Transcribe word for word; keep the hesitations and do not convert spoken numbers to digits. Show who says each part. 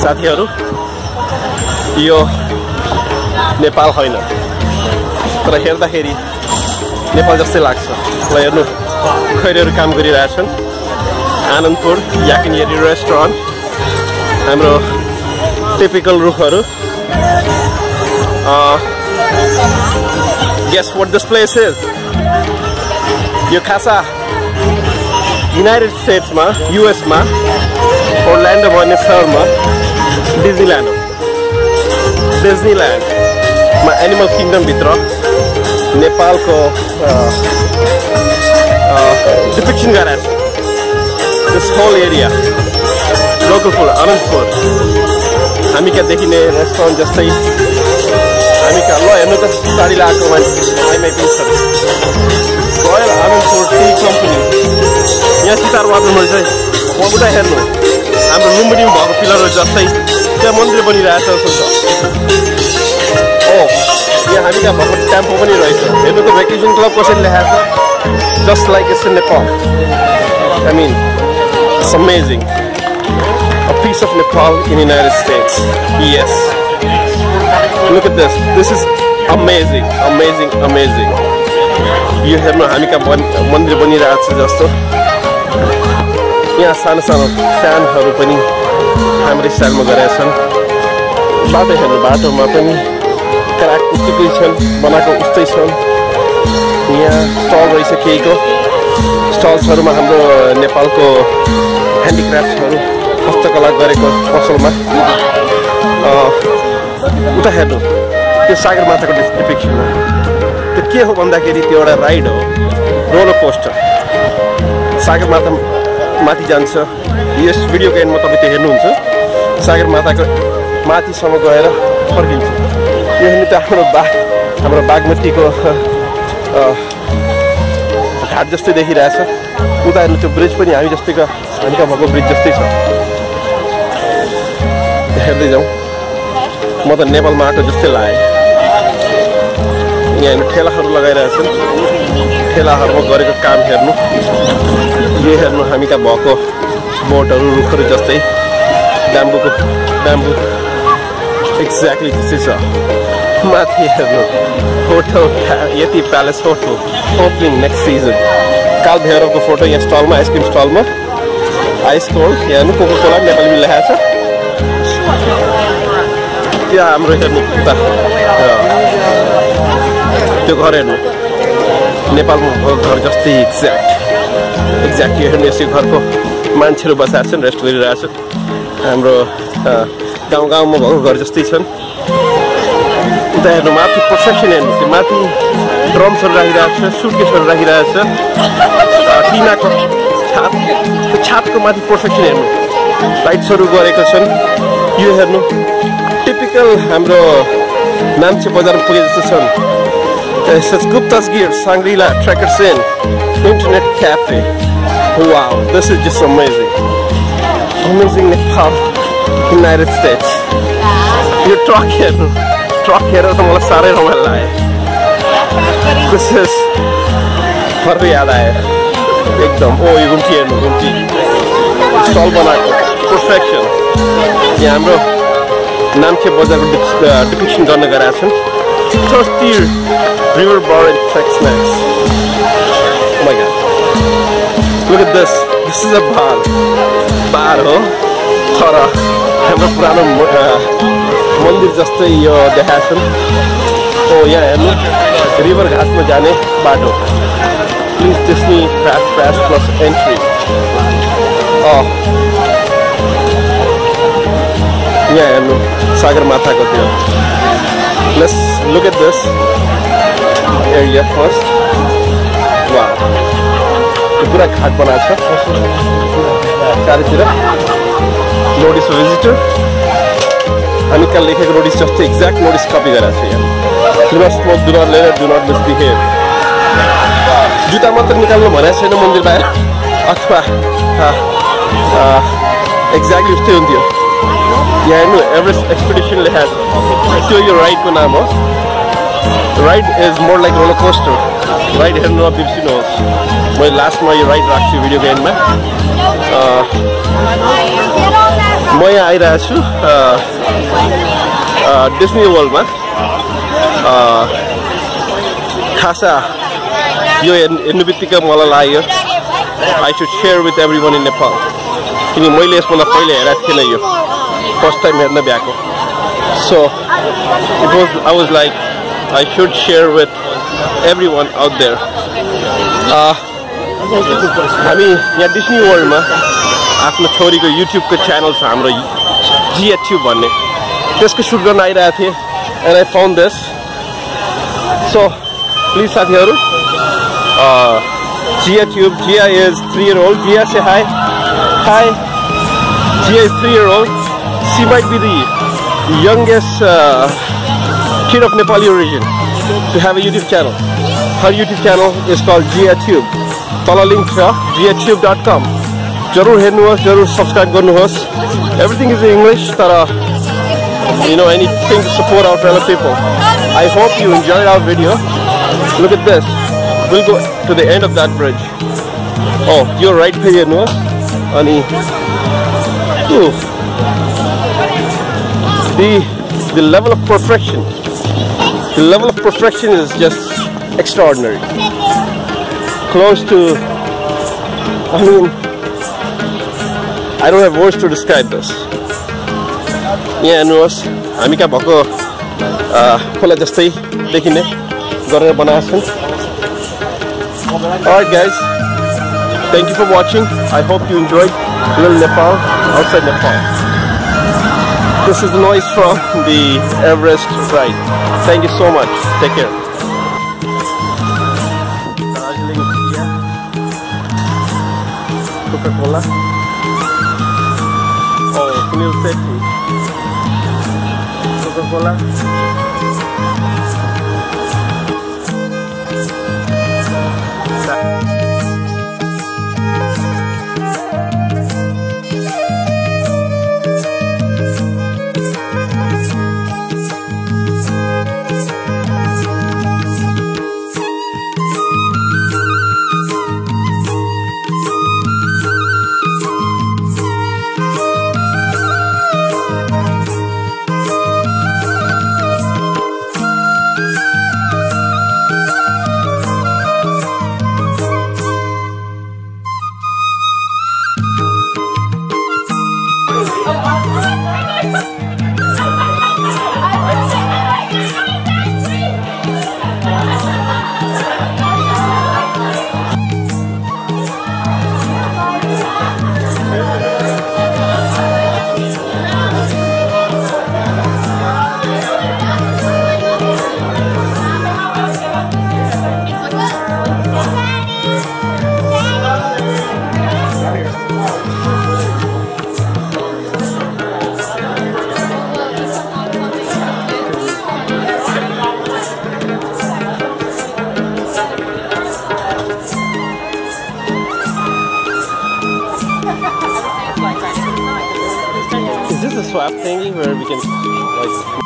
Speaker 1: साथीहरु यो नेपाल होइन तर हेर्दाखेरि नेपाल जस्तै लाग्छ। ल हेर्नु खैरहरु काम गरिरहेछन्। आनन्दपुर याकिनियरी रेस्टुरेन्ट हाम्रो टिपिकल रुखहरु। Guess what this place is? यो खासा युनाइटेड स्टेट्स मा यूएस मा ओर्लान्डो भन्ने शहरमा डिज्नील्यान्ड हो। डिज्नील्यान्ड मा एनिमल किंगडम भित्र नेपालको डिपिक्सन गरेको छ। This whole area local food Anantapur हामी क्या देखिने रेस्टुरेन्ट जस्तै हामी क्या ल हेर्नु त गाडी लगाएको मान्छे आइमाई पिन्छ रोयल अनन्तपुर टी कम्पनी यहाँ सितार वाटरमा चाहिँ वहाँबाट हेर्नु हाम्रो लुम्बिनीमा भएको पिलरहरू जस्तै त्यहाँ मन्दिर बनिरहेछ जस्तो छ। ओ यहाँ हामी कहाँ भएको टेम्पो पनि रहेछ। हेर्नु त भेकेसन क्लब कसरी लेखाएको छ just like it's in Nepal. I mean it's amazing a piece of Nepal in United States. Yes. Look at this. This is amazing, amazing, amazing. You have no हामी का मन्दिर बनिरहेको छ जस्तो। यहाँ सानो सानो फ्यानहरू पनि हाम्रो स्टाइलमा गरेका छन्। बाटो हेर्नु बाटोमा पनि क्र्याक कुटेकै छन् बनाएको उस्तै छन्। यहाँ स्टल रहेछ केहीको स्टल्सहरूमा हाम्रो नेपालको ह्यान्डिक्राफ्ट्सहरू हस्तकला गरेको पसलमा उता हेर्नु त्यो सागरमाथाको डिपिक्सन हो। त्यो के हो भन्दाखेरि त्यो एउटा राइड हो रोलर कोस्टर। सागरमाथा माथि जान्छ। यस भिडियोको एन्डमा तपाईँ त्यो हेर्नुहुन्छ सागरमाथाको माथिसम्म गएर फर्किन्छ। यो हेर्नु त हाम्रो बाग हाम्रो बागमतीको घाट जस्तै देखिरहेछ। उता हेर्नु त्यो ब्रिज पनि हामी जस्तैको हामीका भएको ब्रिज जस्तै छ। हेर्दै जाउँ म त नेपालमा आएको जस्तै लाग्यो। यहाँ हेर्नु ठेलाहरू लगाइरहेछन्। ठेलाहरूमा गरेको काम हेर्नु यो हेर्नु हामी कहाँ भएको बोटहरू रुखहरू जस्तै ब्याम्बुको ब्याम्बु एक्ज्याक्टली त्यस्तै छ। माथि हेर्नु होटल यति palace hotel opening next season. काल भैरवको फोटो यहाँ स्टलमा आइसक्रिम स्टलमा आइस कोल्ड यहाँ हेर्नु कोका कोला नेपालीमा लेखाएको छ। त्यहाँ हाम्रो हेर्नु उता त्यो घर हेर्नु नेपालमा घर जस्तै एक्ज्याक्ट एक्ज्याक्ट यो हेर्नु यसै घरको मान्छेहरू बसेका छन् रेस्ट गरिरहेको छन्। हाम्रो गाउँ गाउँमा भएको घर जस्तै छन्। उता हेर्नु माथि पर्सेप्सन हेर्नु त्यो माथि ड्रम्सहरू राखिरहेको छ सुटकेसहरू राखिरहेको छ। टिनाको छाप त्यो छापको माथि पर्सेप्सन हेर्नु लाइट्सहरू गरेको छन्। यो हेर्नु टिपिकल हाम्रो नाम्चे बजार पुगे जस्तो छन्। Guptas gear Shangrila trekkers in internet cafe. Wow this is just amazing amazing Nepal United States. यो ट्रक हेर्नु ट्रक हेरेर त मलाई साह्रै रमाइलो लाग्यो। दिस इज घरको याद आयो एकदम। ओ यो घुम्ती हेर्नु घुम्ती स्टल बनाएको पर्फेक्सन। यहाँ हाम्रो नाम्चे बजारको डिपिक्सन गर्न गएका छन्। Thirsty river bar and trek snacks. Oh my God. Look at this. This is a bar. Bar हो तर हाम्रो पुरानो मन्दिर जस्तै यो देखाएको छन्। ओ यहाँ हेर्नु रिभर घाटमा जाने बाटो। Please Disney fast pass plus entry. यहाँ हेर्नु सागरमाथाको त्यो। Let's look at this area first. Wow त्यो पुरा घाट बनाएको छ चारैतिर। नोटिस भिजिटर हामी कहाँ लेखेको नोटिस जस्तै एक्ज्याक्ट नोटिस कपी गरेको छ यहाँ। Do not smoke do not litter do not misbehave. जुत्ता मात्र निकाल्नु भनेको छैन मन्दिर बाहिर अथवा एक्ज्याक्टली उस्तै हुन्थ्यो। यहाँ हेर्नु एभरेस्ट एक्सपिडिसन लेखाएको छ त्यो यो राइडको नाम हो। Ride is more like roller coaster. Ride हेर्नु नबिर्सिनुहोस्। मैले लास्टमा यो राइड राख्छु भिडियोको एन्डमा। म यहाँ आइरहेको छु डिस्नी वर्ल्डमा खासा यो हेर्नु बित्तिकै मलाई लाग्यो I should share with everyone in Nepal किनकि मैले यसभन्दा पहिले हेरेको थिएन यो फर्स्ट टाइम हेर्न भ्याएको so it was I was like I should share with everyone out there हामी यहाँ डिस्नी वर्ल्डमा आफ्नो छोरीको युट्युबको च्यानल छ हाम्रो जिया ट्युब भन्ने त्यसको सुट गर्न आइरहेको थिएँ and I found this so please साथीहरु Chiya Tube. Chiya is three year old. Chiya, say hi. Hi. Chiya is three year old. She might be the youngest uh, kid of Nepali origin to have a YouTube channel. Her YouTube channel is called Chiya Tube. Tala link cha chiya tube dot com. Jarur hernuhos, jarur subscribe garnuhos. Everything is in English. Tara, you know, anything to support our fellow people. I hope you enjoyed our video. Look at this. We'll go to the end of that bridge. Oh, you're right here, no? Ani. Ooh. The the level of perfection. The level of perfection is just extraordinary. Close to. I mean, I don't have words to describe this. Yeah, no. हामी का भएको खोला जस्तै देखिने गरेर बनाएको छन्. Alright guys, thank you for watching. I hope you enjoyed little Nepal, outside Nepal. This is the noise from the Everest ride. Thank you so much. Take care. Coca-Cola. Oh, Sunil Shetty. Coca-Cola. Is this a swap thingy where we can like